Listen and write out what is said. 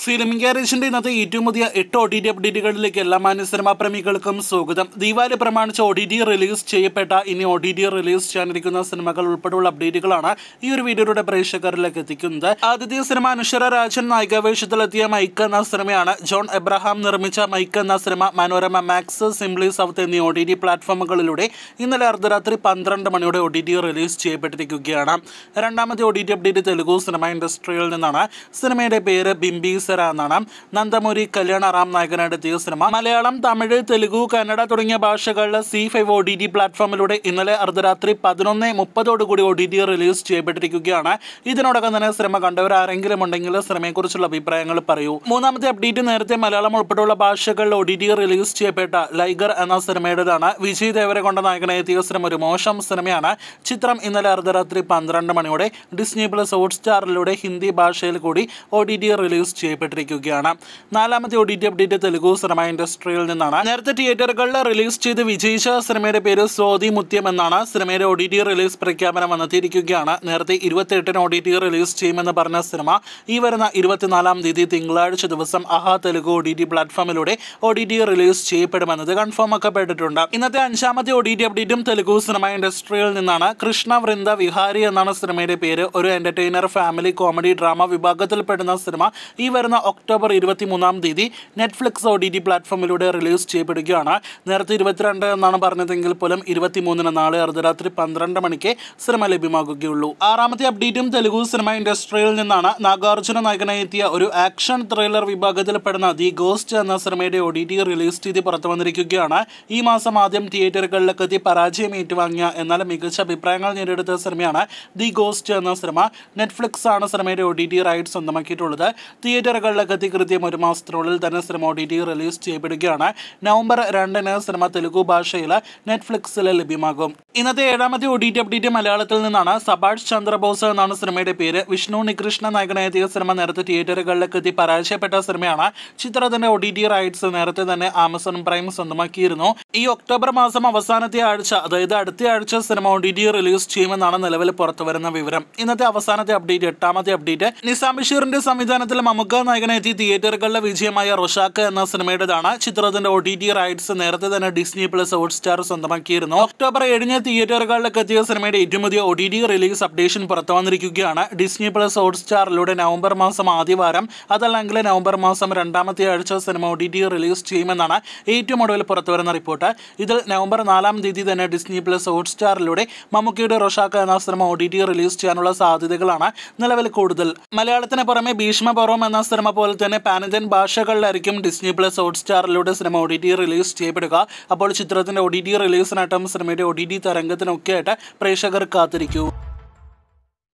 Film ഗാരേജിന്റെ ഇന്നത്തെ ഏറ്റവും പുതിയ 8 OTT അപ്ഡേറ്റുകളിലേക്ക് എല്ലാ മാന്യ സിനിമാ പ്രേമികൾക്കും സ്വാഗതം. ദീപാവലി പ്രമാണിച്ച് OTT റിലീസ് ചെയ്യപ്പെട്ട ഇനി OTT റിലീസ് ചെയ്യാനിരിക്കുന്ന സിനിമകൾ ഉൾപ്പെടെയുള്ള അപ്ഡേറ്റുകളാണ് ഈ ഒരു വീഡിയോയുടെ പ്രേക്ഷകരിലേക്ക് എത്തിക്കുന്നത്. ആദ്യത്തെ സിനിമ അനുശ്വര രാജൻ നായികാവേഷത്തിലെത്തിയ മൈക്ക് എന്ന സിനിമയാണ്. ജോൺ എബ്രഹാം നിർമ്മിച്ച മൈക്ക് എന്ന cinema Manorama Max, Simply South എന്നീ OTT പ്ലാറ്റ്ഫോമുകളിലൂടെ ഇന്നലെ അർദ്ധരാത്രി 12 മണിയോടെ OTT റിലീസ് ചെയ്യപ്പെട്ടിരിക്കുകയാണ്. രണ്ടാമത്തെ OTT അപ്ഡേറ്റ് തെലുഗു സിനിമ ഇൻഡസ്ട്രിയിൽ നിന്നാണ്. സിനിമയുടെ പേര് ബിംബീസര എന്നാണ്. നന്ദമുരി കല്യാണ റാം നായകനായെത്തിയ സിനിമ മലയാളം, തമിഴ്, തെലുഗു, കന്നഡ തുടങ്ങിയ ഭാഷകളിലെ C5 OTT പ്ലാറ്റ്ഫോമിലൂടെ ഇന്നലെ അർദ്ധരാത്രി 11:30 OTT റിലീസ് ചെയ്യപ്പെട്ടിരിക്കുകയാണ്. ഇതിനോടകം തന്നെ സിനിമ കണ്ടവരാരെങ്കിലും ഉണ്ടെങ്കിൽ സിനിമയെക്കുറിച്ചുള്ള അഭിപ്രായങ്ങൾ പറയൂ. മൂന്നാമത്തെ അപ്ഡേറ്റ് നേരത്തെ മലയാളം ഉൾപ്പെടെയുള്ള ഭാഷകളിൽ OTT റിലീസ് ചെയ്യപ്പെട്ട ലൈഗർ എന്ന സിനിമയുടേതാണ്. വിജയ് ദേവരകൊണ്ട നായകനായെത്തിയ സിനിമ ഒരു മോശം സിനിമയാണ്. ചിത്രം ഇന്നലെ അർദ്ധരാത്രി 12 മണിയോടെ ഡിസ്നി പ്ലസ് ഹോട്ട്സ്റ്റാറിലൂടെ ഹിന്ദി ഭാഷയിൽ കൂടി OTT റിലീസ് ചെയ്യപ്പെട്ടിരിക്കുകയാണ്. നാലാമത്തെ OTT അപ്ഡേറ്റ് തെലുഗു സിനിമ ഇൻഡസ്ട്രിയിൽ നിന്നാണ്. നേരത്തെ തിയേറ്ററുകളിൽ റിലീസ് ചെയ്ത് വിജയിച്ച സിനിമയുടെ പേര് സ്വാതി മുത്യം എന്നാണ്. സിനിമയുടെ OTT റിലീസ് പ്രഖ്യാപനം വന്നെത്തിയിരിക്കുകയാണ്. നേരത്തെ 28-ന് OTT റിലീസ് ചെയ്യുമെന്ന് പറഞ്ഞ സിനിമ ഈ വരുന്ന 24-ാം തീയതി തിങ്കളാഴ്ച ദിവസം ആഹാ തെലുഗു OTT പ്ലാറ്റ്ഫോമിലൂടെ OTT റിലീസ് ചെയ്യപ്പെടുമെന്നത് കൺഫേം ആക്കപ്പെട്ടിട്ടുണ്ട്. ഇന്നത്തെ 5-ാമത്തെ OTT അപ്ഡേറ്റും തെലുഗു സിനിമ ഇൻഡസ്ട്രിയിൽ നിന്നാണ്. കൃഷ്ണ വൃന്ദ വിഹാരി എന്നാണ് സിനിമയുടെ പേര്. ഒരു എന്റർടൈനർ, ഫാമിലി, കോമഡി, ഡ്രാമ വിഭാഗത്തിൽപ്പെടുന്ന സിനിമ ഈ വരുന്ന ഒക്ടോബർ 23-ാം തീയതി നെറ്റ്ഫ്ലിക്സ് OTT പ്ലാറ്റ്ഫോമിലൂടെ റിലീസ് ചെയ്യപ്പെടുകയാണ്. നേരത്തെ 22 എന്നാണ് പറഞ്ഞതെങ്കിൽ പോലും 23-ന് നാളെ അർദ്ധരാത്രി 12 മണിക്ക് സിനിമ ലഭ്യമാകുകയുള്ളൂ. ആറാമത്തെ അപ്ഡേറ്റും തെലുഗു സിനിമ ഇൻഡസ്ട്രിയിൽ നിന്നാണ്. നാഗാർജുന നായകനായി എത്തിയ ഒരു ആക്ഷൻ ത്രില്ലർ വിഭാഗത്തിൽപ്പെടുന്ന ദി ഗോസ്റ്റ് എന്ന സിനിമയുടെ OTT റിലീസ് തീയതി പുറത്തു വന്നിരിക്കുകയാണ്. ഈ മാസം ആദ്യം തിയേറ്ററുകളിലേക്ക് എത്തി പരാജയം ഏറ്റുവാങ്ങിയ എന്നാൽ മികച്ച അഭിപ്രായങ്ങൾ നേടിയെടുത്ത സിനിമയാണ് ദി ഗോസ്റ്റ് എന്ന സിനിമ. നെറ്റ്ഫ്ലിക്സ് ആണ് സിനിമയുടെ OTT റൈറ്റ്സ് സ്വന്തമാക്കിയിട്ടുള്ളത്. തിയേറ്ററുകളിലേക്ക് എത്തി കൃത്യം 1 മാസത്തിനുള്ളിൽ തന്നെ സിനിമ OTT റിലീസ് ചെയ്യപ്പെടുകയാണ്. നവംബർ 2-ന് സിനിമ തെലുഗു ഭാഷയിൽ നെറ്റ്ഫ്ലിക്സിൽ ലഭ്യമാകും. ഇന്നത്തെ 7-ാമത്തെ OTT അപ്ഡേറ്റ് മലയാളത്തിൽ നിന്നാണ്. സബാഷ് ചന്ദ്രബോസ് എന്നാണ് സിനിമയുടെ പേര്. വിഷ്ണു ഉണ്ണികൃഷ്ണ നായകനായെത്തിയ സിനിമ നേരത്തെ തിയേറ്ററുകളിലേക്ക് എത്തി പരാജയപ്പെട്ട സിനിമയാണ്. ചിത്രത്തിന്റെ OTT റൈറ്റ്സ് നേരത്തെ തന്നെ ആമസോൺ പ്രൈം സ്വന്തമാക്കിയിരുന്നു. ഈ ഒക്ടോബർ മാസം അവസാനത്തെ ആഴ്ച, അതായത് അടുത്ത ആഴ്ച സിനിമ OTT റിലീസ് ചെയ്യുമെന്നാണ് നിലവിൽ പുറത്തുവരുന്ന വിവരം. ഇന്നത്തെ അവസാനത്തെ അപ്ഡേറ്റ്, 8-ാമത്തെ അപ്ഡേറ്റ് നിസാം ബഷീറിന്റെ സംവിധാനത്തിൽ മമ്മൂക്ക നായകനെത്തി തിയേറ്ററുകളിലെ വിജയമായ റോഷാക്ക് എന്ന സിനിമയുടേതാണ്. ചിത്രത്തിന്റെ OTT റൈറ്റ്സ് നേരത്തെ തന്നെ ഡിസ്നി പ്ലസ് ഹോട്ട്സ്റ്റാർ സ്വന്തമാക്കിയിരുന്നു. ഒക്ടോബർ 7-ന് തിയേറ്ററുകളിലേക്ക് എത്തിയ സിനിമയുടെ ഏറ്റവും പുതിയ OTT റിലീസ് അപ്ഡേഷൻ പുറത്തു വന്നിരിക്കുകയാണ്. ഡിസ്നി പ്ലസ് ഹോട്ട്സ്റ്റാറിലൂടെ നവംബർ മാസം ആദ്യവാരം, അതല്ലെങ്കിൽ നവംബർ മാസം 2-ാമത്തെ ആഴ്ച സിനിമ OTT റിലീസ് ചെയ്യുമെന്നാണ് ഏറ്റവും ഒടുവിൽ പുറത്തുവരുന്ന റിപ്പോർട്ട്. ഇതിൽ നവംബർ 4-ാം തീയതി തന്നെ ഡിസ്നി പ്ലസ് ഹോട്ട്സ്റ്റാറിലൂടെ മമ്മൂക്കയുടെ റോഷാക്ക് എന്ന സിനിമ OTT റിലീസ് ചെയ്യാനുള്ള സാധ്യതകളാണ് നിലവിൽ കൂടുതൽ. മലയാളത്തിന് പുറമെ ഭീഷ്മപർവം എന്ന സിനിമ പോലെ തന്നെ പാൻ ഇന്ത്യൻ ഭാഷകളിലായിരിക്കും ഡിസ്നി പ്ലസ് ഹോട്ട്സ്റ്റാറിലൂടെ സിനിമ OTT റിലീസ് ചെയ്യപ്പെടുക. അപ്പോൾ ചിത്രത്തിന്റെ OTT റിലീസിനായിട്ടും സിനിമയുടെ OTT തരംഗത്തിനൊക്കെ ആയിട്ട് പ്രേക്ഷകർ കാത്തിരിക്കൂ.